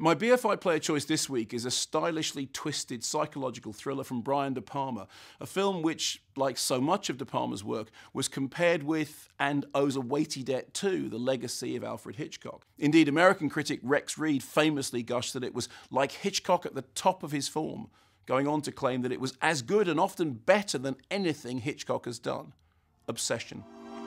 My BFI player choice this week is a stylishly twisted psychological thriller from Brian De Palma, a film which, like so much of De Palma's work, was compared with and owes a weighty debt to the legacy of Alfred Hitchcock. Indeed, American critic Rex Reed famously gushed that it was like Hitchcock at the top of his form, going on to claim that it was as good and often better than anything Hitchcock has done. Obsession.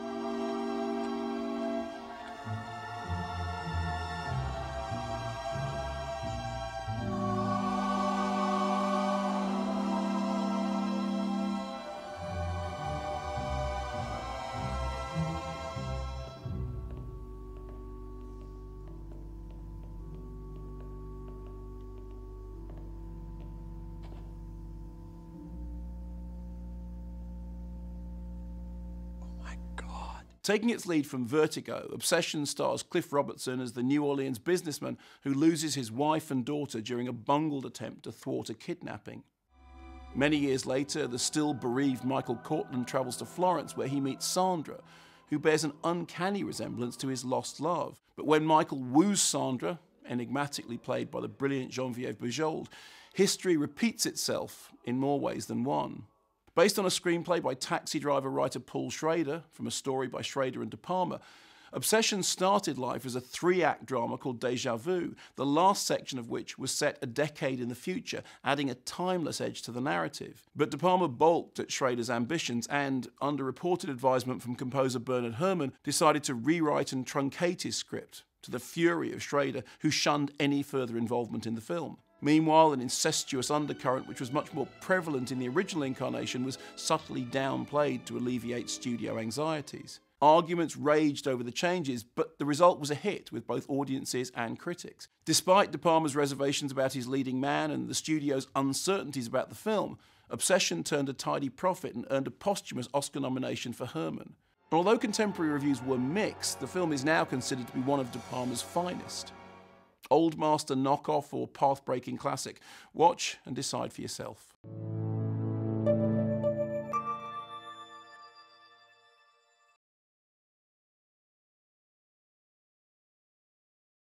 Taking its lead from Vertigo, Obsession stars Cliff Robertson as the New Orleans businessman who loses his wife and daughter during a bungled attempt to thwart a kidnapping. Many years later, the still bereaved Michael Cortland travels to Florence where he meets Sandra, who bears an uncanny resemblance to his lost love. But when Michael woos Sandra, enigmatically played by the brilliant Geneviève Bujold, history repeats itself in more ways than one. Based on a screenplay by Taxi Driver writer Paul Schrader, from a story by Schrader and De Palma, Obsession started life as a 3-act drama called Déjà Vu, the last section of which was set a decade in the future, adding a timeless edge to the narrative. But De Palma balked at Schrader's ambitions and, under reported advisement from composer Bernard Herrmann, decided to rewrite and truncate his script, to the fury of Schrader, who shunned any further involvement in the film. Meanwhile, an incestuous undercurrent which was much more prevalent in the original incarnation was subtly downplayed to alleviate studio anxieties. Arguments raged over the changes, but the result was a hit with both audiences and critics. Despite De Palma's reservations about his leading man and the studio's uncertainties about the film, Obsession turned a tidy profit and earned a posthumous Oscar nomination for Herrmann. And although contemporary reviews were mixed, the film is now considered to be one of De Palma's finest. Old master knockoff or path-breaking classic? Watch and decide for yourself.